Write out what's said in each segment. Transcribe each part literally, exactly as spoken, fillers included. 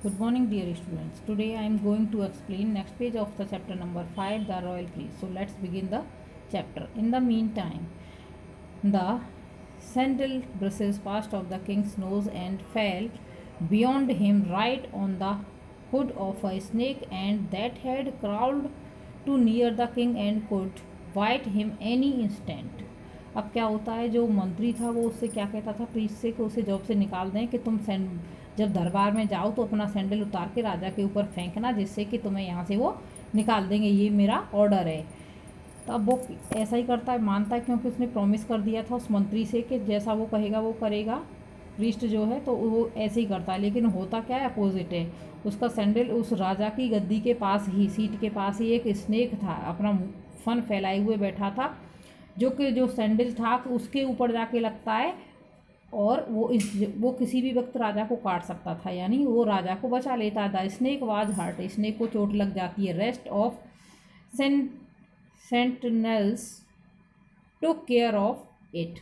Good morning, dear students. Today I am going to explain next page of the chapter number five, the royal priest. So let's begin the chapter. In the meantime, the sandal bristles passed of the king's nose and fell beyond him right on the hood of a snake, and that had crawled too near the king and could bite him any instant. अब क्या होता है, जो मंत्री था वो उससे क्या कहता था, प्रीस्ट से, कि उसे जॉब से निकाल दें, कि तुम सैंड जब दरबार में जाओ तो अपना सैंडल उतार के राजा के ऊपर फेंकना, जिससे कि तुम्हें यहाँ से वो निकाल देंगे, ये मेरा ऑर्डर है। तो अब वो ऐसा ही करता है, मानता है, क्योंकि उसने प्रॉमिस कर दिया था उस मंत्री से कि जैसा वो कहेगा वो करेगा, प्रीस्ट जो है, तो वो ऐसे ही करता है। लेकिन होता क्या है, अपोजिट है। उसका सैंडल उस राजा की गद्दी के पास ही, सीट के पास ही एक स्नेक था, अपना फन फैलाए हुए बैठा था, जो कि जो सैंडल था उसके ऊपर जाके लगता है, और वो इस वो किसी भी वक्त राजा को काट सकता था, यानी वो राजा को बचा लेता था। स्नेक वाज हर्ट, स्नेक को चोट लग जाती है। Rest of sent sentinels took care of it.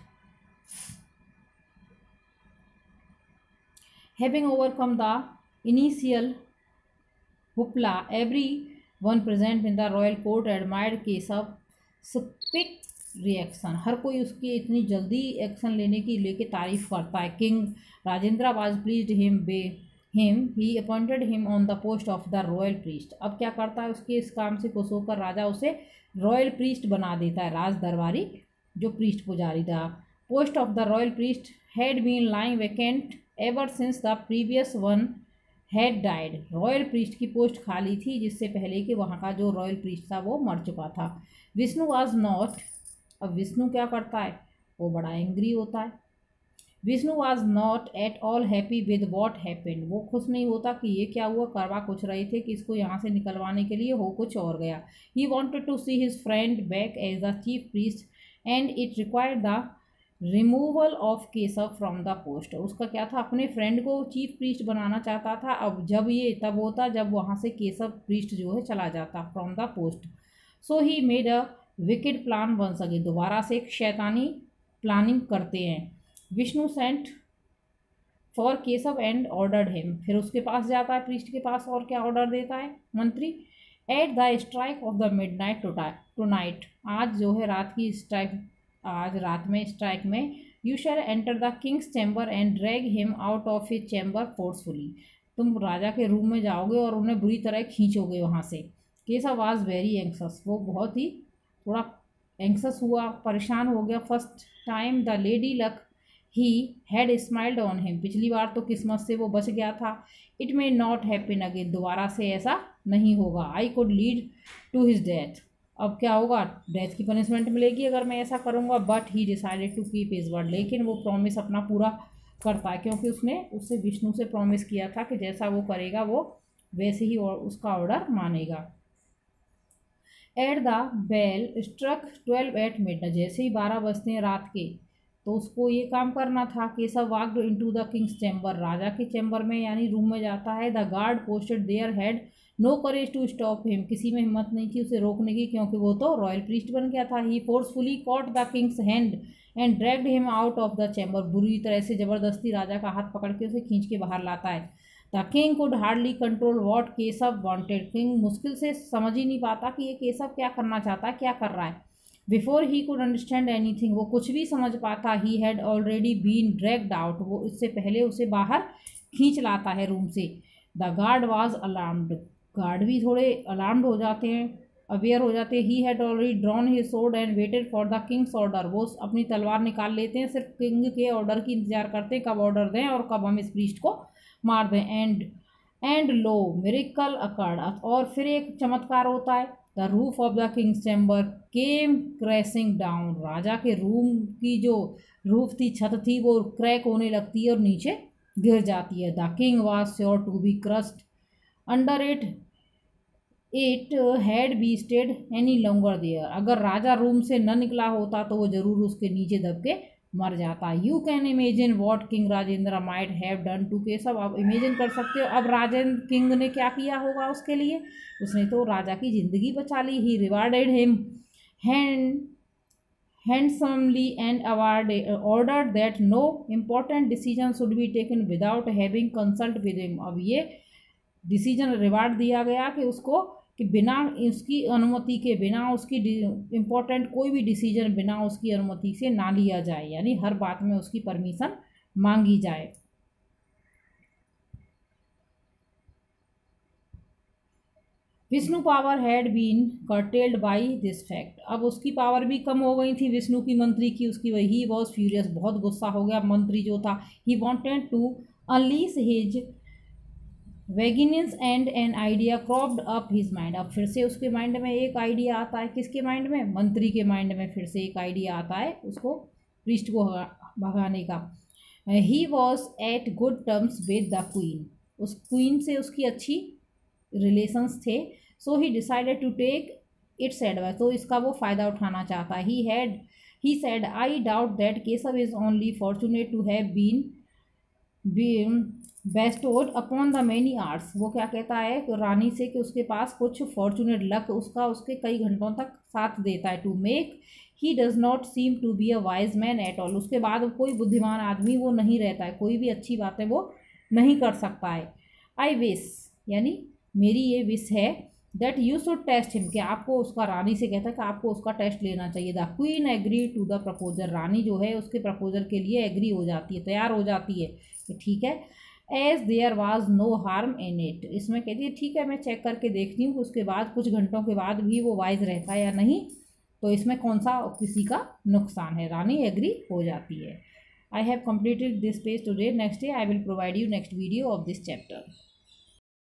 Having overcome the initial hoopla, everyone present in the royal court admired Keshav quick reaction. हर कोई उसकी इतनी जल्दी एक्शन लेने की लेके तारीफ करता है। King Rajendra was pleased him by him he appointed him on the post of the royal priest. अब क्या करता है, उसके इस काम से खुश होकर राजा उसे रॉयल प्रीस्ट बना देता है, राज दरबारी जो प्रीस्ट पुजारी था। Post of the royal priest had been lying vacant ever since the previous one had died. Royal priest की पोस्ट खाली थी जिससे पहले कि वहाँ का जो रॉयल प्रीस्ट था वो मर चुका था। विष्णु वाज नॉट, अब विष्णु क्या करता है, वो बड़ा एंग्री होता है। Vishnu was not at all happy with what happened. वो खुश नहीं होता कि ये क्या हुआ, करवा कुछ रहे थे कि इसको यहाँ से निकलवाने के लिए हो कुछ और गया। He wanted to see his friend back as the chief priest and it required the removal of Keshav from the post. उसका क्या था, अपने फ्रेंड को चीफ प्रीस्ट बनाना चाहता था। अब जब ये तब होता जब वहाँ से केशव प्रीस्ट जो है चला जाता from the post. So he made a wicked plan once again. दोबारा से एक शैतानी प्लानिंग करते हैं। Vishnu sent for Keshav and ordered him. फिर उसके पास जाता है, प्रीस्ट के पास, और क्या ऑर्डर देता है मंत्री, at the strike of the midnight tonight. आज जो है रात की स्ट्राइक, आज रात में स्ट्राइक में, you shall enter the king's chamber and drag him out of his chamber forcefully. तुम राजा के रूम में जाओगे और उन्हें बुरी तरह खींचोगे वहाँ से। केशव वाज वेरी एंक्सस, वो बहुत ही थोड़ा एंक्सस हुआ, परेशान हो गया। First time the lady luck he had smiled on him. पिछली बार तो किस्मत से वो बच गया था। It may not happen again, दोबारा से ऐसा नहीं होगा। I could lead to his death. अब क्या होगा, डेथ की पनिशमेंट मिलेगी अगर मैं ऐसा करूँगा। But he decided to keep his word, लेकिन वो प्रॉमिस अपना पूरा करता है, क्योंकि उसने उससे विष्णु से प्रॉमिस किया था कि जैसा वो करेगा वो वैसे ही उसका ऑर्डर मानेगा। At the bell struck twelve at midnight. जैसे ही बारह बजते हैं रात के, तो उसको ये काम करना था। Keshav walked into the king's chamber, राजा के चैम्बर में यानी रूम में जाता है। The guard posted there had no courage to stop him. किसी में हिम्मत नहीं थी उसे रोकने की, क्योंकि वो तो रॉयल प्रीस्ट बन गया था। He forcefully caught the king's hand and dragged him out of the chamber. बुरी तरह से ज़बरदस्ती राजा का हाथ पकड़ के उसे खींच के बाहर लाता है। The king could hardly control what Keshav wanted. King मुश्किल से समझ ही नहीं पाता कि ये केशव क्या करना चाहता है, क्या कर रहा है। Before he could understand anything, वो कुछ भी समझ पाता, he had already been dragged out, वो इससे पहले उसे बाहर खींच लाता है रूम से। The guard was alarmed, guard भी थोड़े अलार्म्ड हो जाते हैं, अवेयर हो जाते हैं। He had already drawn his sword and waited for the king's order. वो अपनी तलवार निकाल लेते हैं, सिर्फ किंग के ऑर्डर की इंतजार करते हैं, कब ऑर्डर दें और कब हम इस प्रीस्ट को मार दें। And and lo miracle occurred, और फिर एक चमत्कार होता है। The roof of the king's chamber came crashing down. राजा के रूम की जो रूफ थी, छत थी, वो क्रैक होने लगती है और नीचे गिर जाती है। The king was sure to be crushed under it it had be stayed any longer there. अगर राजा रूम से न निकला होता तो वो जरूर उसके नीचे दब के मर जाता। You can imagine what king Rajendra might have done to Keshav. आप इमेजिन कर सकते हो अब राजेंद्र किंग ने क्या किया होगा उसके लिए। उसने तो राजा की ज़िंदगी बचा ली। He rewarded him hand handsomely and awarded, ordered that no important decision should be taken without having consult with him. अब ये डिसीजन रिवार्ड दिया गया कि उसको कि बिना उसकी अनुमति के, बिना उसकी इम्पोर्टेंट कोई भी डिसीजन बिना उसकी अनुमति से ना लिया जाए, यानी हर बात में उसकी परमिशन मांगी जाए। Vishnu power had been curtailed by this fact. अब उसकी पावर भी कम हो गई थी विष्णु की, मंत्री की, उसकी वही ही वॉज फ्यूरियस, बहुत गुस्सा हो गया मंत्री जो था। He wanted to unleash his vengeance and an idea cropped up his mind. अब फिर से उसके माइंड में एक आइडिया आता है, किसके माइंड में, मंत्री के माइंड में फिर से एक आइडिया आता है उसको प्रीस्ट को भगाने का। He was at good terms with the queen, उस क्वीन से उसकी अच्छी रिलेशंस थे। So he decided to take its advice, तो इसका वो फ़ायदा उठाना चाहता है। He had he said I doubt that Keshav is only fortunate to have been been bestowed upon the many arts. वो क्या कहता है रानी से कि उसके पास कुछ फॉर्चुनेट लक उसका उसके कई घंटों तक साथ देता है। To make he does not seem to be a wise man at all, उसके बाद कोई बुद्धिमान आदमी वो नहीं रहता है, कोई भी अच्छी बातें वो नहीं कर सकता है। आई विश, यानी मेरी ये विश है, that you should test him, कि आपको उसका, रानी से कहता है कि आपको उसका टेस्ट लेना चाहिए। The queen agree to the proposal, रानी जो है उसके प्रपोजल के लिए एग्री हो जाती है, तैयार हो जाती है कि ठीक है। As there was no harm in it, इसमें कहती है ठीक है मैं चेक करके देखती हूँ उसके बाद कुछ घंटों के बाद भी वो वाइज रहता है या नहीं, तो इसमें कौन सा किसी का नुकसान है। रानी एग्री हो जाती है। I have completed this page today. Next day I will provide you next video of this chapter.